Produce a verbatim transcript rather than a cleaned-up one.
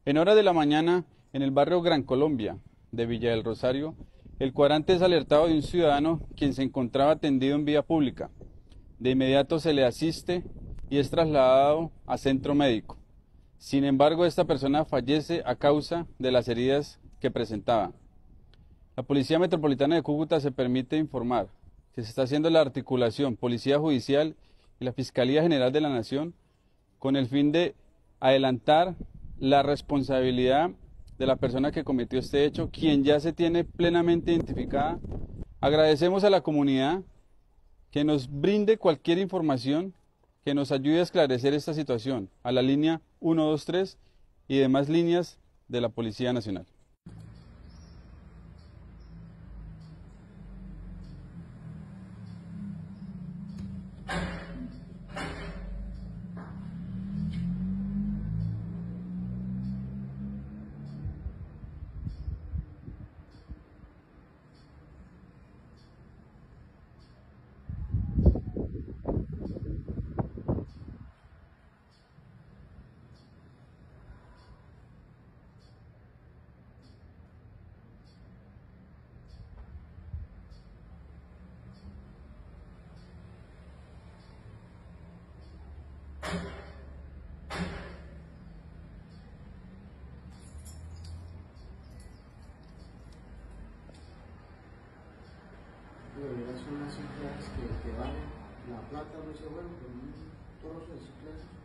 En horas de la mañana, en el barrio Gran Colombia de Villa del Rosario, el cuadrante es alertado de un ciudadano quien se encontraba tendido en vía pública. De inmediato se le asiste y es trasladado a centro médico. Sin embargo, esta persona fallece a causa de las heridas que presentaba. La Policía Metropolitana de Cúcuta se permite informar que se está haciendo la articulación Policía Judicial y la Fiscalía General de la Nación con el fin de adelantar la responsabilidad de la persona que cometió este hecho, quien ya se tiene plenamente identificada. Agradecemos a la comunidad que nos brinde cualquier información que nos ayude a esclarecer esta situación a la línea uno dos tres y demás líneas de la Policía Nacional. Son las ciclas que, que valen la plata, no se vuelve con un trozo de ciclas.